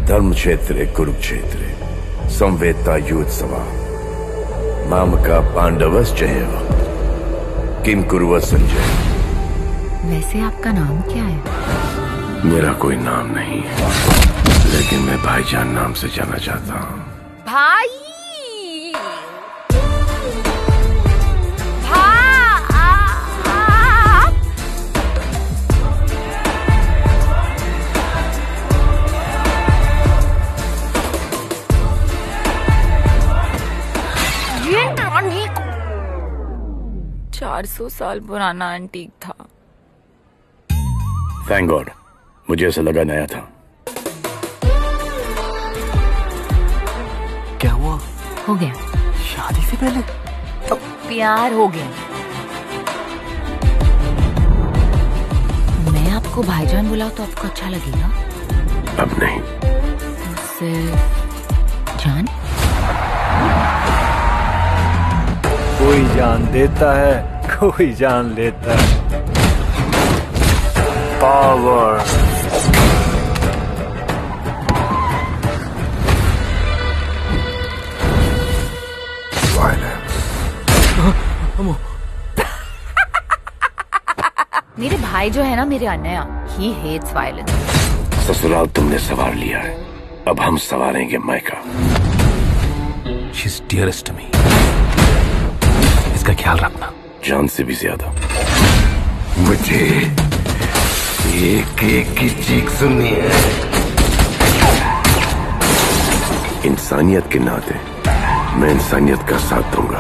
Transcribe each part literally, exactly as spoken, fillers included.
धर्म क्षेत्रे कुरुक्षेत्रे संवेत्ता युत्सवा मामका पांडवश्चैव किम कुर्वत संजय। वैसे आपका नाम क्या है? मेरा कोई नाम नहीं है, लेकिन मैं भाईजान नाम से जाना चाहता हूँ। भाई चार सौ साल पुराना एंटीक था। थैंक गॉड, मुझे ऐसा लगा नया था। क्या हुआ? हो गया शादी से पहले तो प्यार हो गया। मैं आपको भाईजान बुलाऊं तो आपको अच्छा लगेगा? अब नहीं। सिर्फ जान? कोई जान देता है, कोई जान लेता है। पावर। मेरे भाई जो है ना, मेरे अनया, ही हेट्स वायलेंस। ससुराल तुमने सवार लिया है, अब हम सवारेंगे मायका। She's dearest to me. इसका ख्याल रखना। जान से भी ज्यादा। मुझे एक एक की चीख सुननी है। इंसानियत के नाते मैं इंसानियत का साथ दूंगा।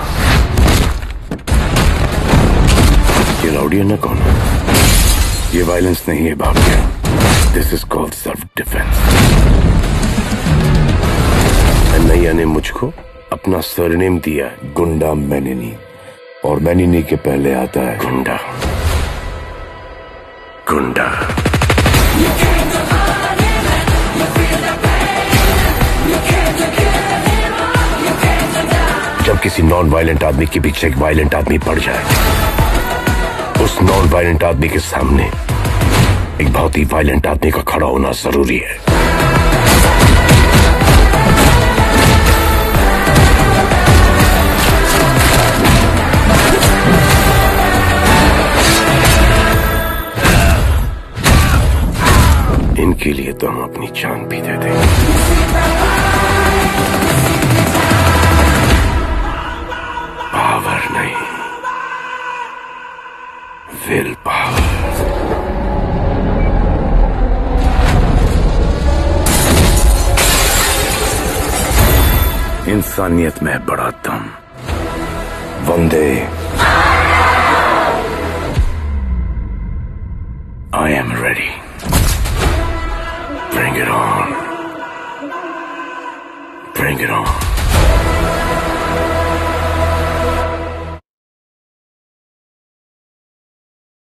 ये राउडी है ना कौन? ये वायलेंस नहीं है Bhagya. This is called self defence. नैया ने मुझको अपना सरनेम दिया गुंडा मैनिनी, और मैनिनी के पहले आता है गुंडा। गुंडा। जब किसी नॉन वायलेंट आदमी के पीछे एक वायलेंट आदमी पड़ जाए, उस नॉन वायलेंट आदमी के सामने एक बहुत ही वायलेंट आदमी का खड़ा होना जरूरी है। इनके लिए तो हम अपनी जान भी दे देंगे। पावर नहीं, विल पावर। इंसानियत में बड़ा दम। वंदे। I am ready. Bring it on. Bring it on.